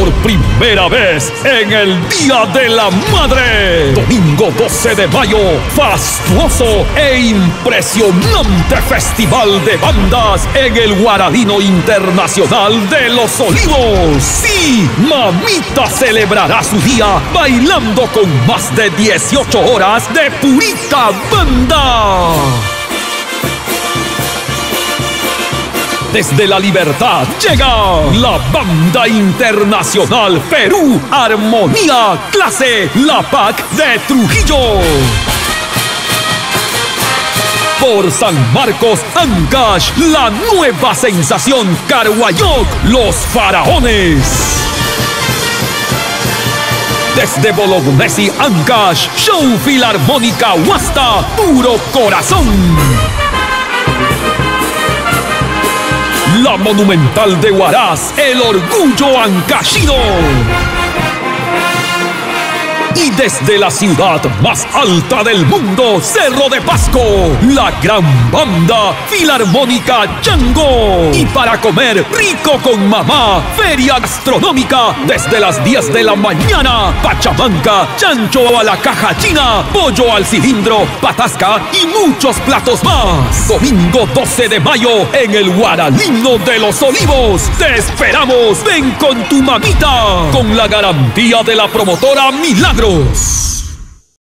por primera vez en el Día de la Madre. Domingo 12 de mayo, fastuoso e impresionante festival de bandas en el Guaralino Internacional de Los Olivos. Sí, mamita celebrará su día bailando con más de 18 horas de purita banda. Desde La Libertad llega la Banda Internacional Perú Armonía Clase La PAC de Trujillo. Por San Marcos, Ancash, la nueva sensación Carhuayoc, Los Faraones. Desde Bolognesi, Ancash, Show Filarmónica Huasta, Puro Corazón. La Monumental de Huaraz, el orgullo ancashino. Y desde la ciudad más alta del mundo, Cerro de Pasco, la gran banda Filarmónica Chango. Y para comer rico con mamá, feria gastronómica desde las 10 de la mañana. Pachamanca, chancho a la caja china, pollo al cilindro, patasca y muchos platos más. Domingo 12 de mayo en el Guaralino de Los Olivos. Te esperamos, ven con tu mamita, con la garantía de la promotora Milagros.